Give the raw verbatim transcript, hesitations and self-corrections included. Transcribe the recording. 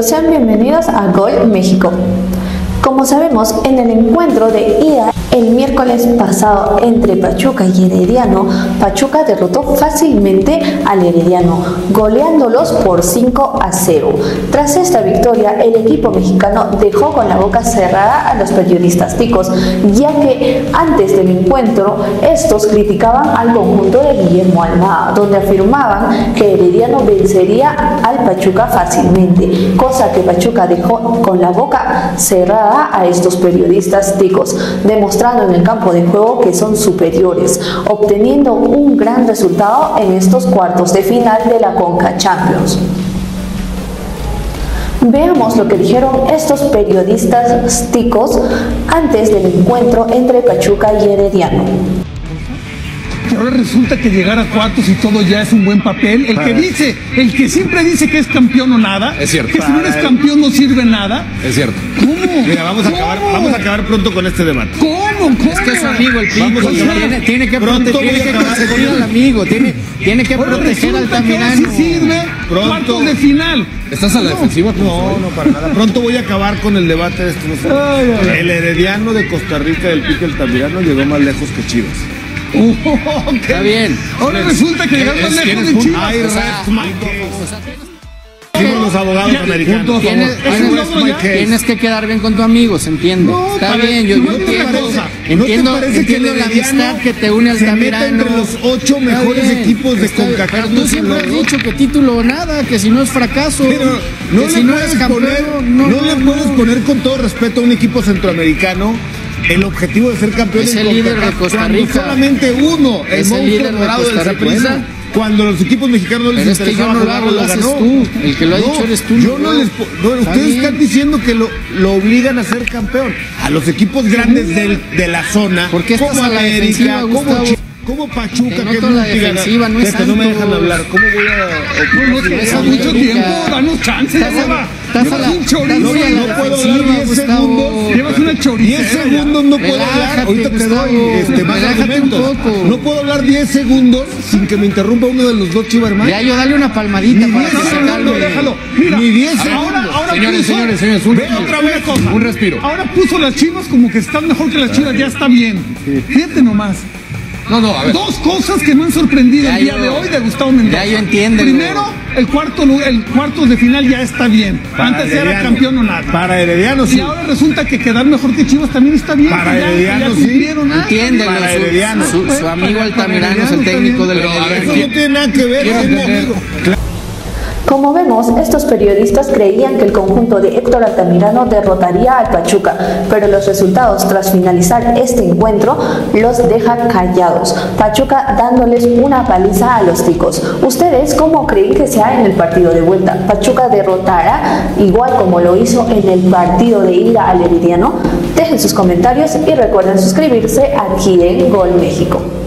amigos, sean bienvenidos a Gol México. Como sabemos, en el encuentro de ida el miércoles pasado entre Pachuca y Herediano, Pachuca derrotó fácilmente al Herediano, goleándolos por cinco a cero. Tras esta victoria, el equipo mexicano dejó con la boca cerrada a los periodistas ticos, ya que antes del encuentro estos criticaban al conjunto de Guillermo Almada, donde afirmaban que Herediano vencería al Pachuca fácilmente, cosa que Pachuca dejó con la boca cerrada a estos periodistas ticos, demostrando en el campo de juego que son superiores, obteniendo un gran resultado en estos cuartos de final de la Conca Champions. Veamos lo que dijeron estos periodistas ticos antes del encuentro entre Pachuca y Herediano. Ahora resulta que llegar a cuartos y todo ya es un buen papel. El que dice, el que siempre dice que es campeón o nada, es cierto. Que si no eres campeón no sirve nada. Es cierto. ¿Cómo? Mira, vamos a ¿Cómo? acabar, vamos a acabar pronto con este debate. ¿Cómo? ¿Cómo? Es que es su amigo el Pico, Vamos a acabar. tiene, tiene que, Pronto prote tiene voy a que acabar consentir con- al amigo, tiene, tiene que Ahora proteger al resulta que ahora Tamirano. sí sirve. Pronto. Cuartos de final. ¿Estás a la defensiva? No, no, para nada. Pronto voy a acabar con el debate de estos dos. Ay, ay, ay. El Herediano de Costa Rica del Pico Altamirano llegó más lejos que Chivas. Uh, Está bien. Ahora resulta que llegar más ¿Tienes- lejos tienes de punto? Chivas. I O sea, rest my case. o sea, tienes- Decimos los abogados Ya, americanos. punto a favor. Tienes, Ese tienes- es otro ya. tienes que quedar bien con tu amigo, se entiende. No, Está para- bien, yo, no yo te entiendo, parece- ¿No te entiendo, parece que entiendo el la Herediano amistad que te une al se meta Tamirano. entre los ocho Está mejores bien, equipos de está bien, CONCACAF? Pero No tú se siempre has logró. dicho que título o nada, que si no es fracaso. Pero no que le si no puedes eres campeón, poner, no, no, no, le no. puedes poner con todo respeto a un equipo centroamericano el objetivo de ser campeón Es en el líder de CONCACAF, Costa cuando Rica. solamente uno, el Es el monstruo líder de dorado del Costa Rica. Saprissa, Bueno. cuando los equipos mexicanos no les Pero es que interesaba yo no lo jugar, hago, lo haces ganó. tú. El que lo ha dicho eres tú, Yo no no yo. les po- no, Está ustedes bien. están diciendo que lo, lo obligan a ser campeón. A los equipos grandes del- de la zona, ¿Por qué estás como a la defensiva, América, como Gustavo? Chi- como Pachuca, Te que es noto la multiganador. defensiva, no es Fíjate, no me Santos. dejan hablar. ¿Cómo voy a No, no, te Es deja mucho América. tiempo, danos chance. Estás a- Lleva- estás a llevas la- un chorizo. estás muy a la No puedo defensiva, hablar diez Gustavo. segundos. Llevas una diez choricera. segundos no puedo Relájate, hablar. Ahorita te Gustavo. doy este, más Relájate un argumentos. poco. No puedo hablar diez segundos sin que me interrumpa uno de los dos Chivarmanos. Ya, yo dale una palmadita Ni para diez que se segundos, calme. Déjalo. Mira, Ni diez ahora, segundos. ahora Señores, puso- señores, señores, un Ve respiro. otra vez cosa. Un respiro. Ahora puso las Chivas como que están mejor que las Chivas, ya está bien. Fíjate nomás. No, no, a ver. Dos cosas que me han sorprendido Ya el día yo- de hoy de Gustavo Mendoza. ya yo entiendo. Primero, el cuarto, lu- el cuartos de final ya está bien. Para Antes era Herediano. campeón o nada. Para Herediano Y sí. ahora resulta que quedar mejor que Chivas también está bien. Para que ya- que Herediano, ya sí. cumplieron. Ah, Entiéndelo, Para su- Herediano. su, su amigo Para- Altamirano para es el Herediano técnico está del bien. Herediano. Eso no tiene nada que ver. Quiero es mi entender. amigo. Como vemos, estos periodistas creían que el conjunto de Héctor Altamirano derrotaría al Pachuca, pero los resultados tras finalizar este encuentro los dejan callados. Pachuca dándoles una paliza a los ticos. ¿Ustedes cómo creen que sea en el partido de vuelta? ¿Pachuca derrotará igual como lo hizo en el partido de ida al Herediano? Dejen sus comentarios y recuerden suscribirse aquí en Gol México.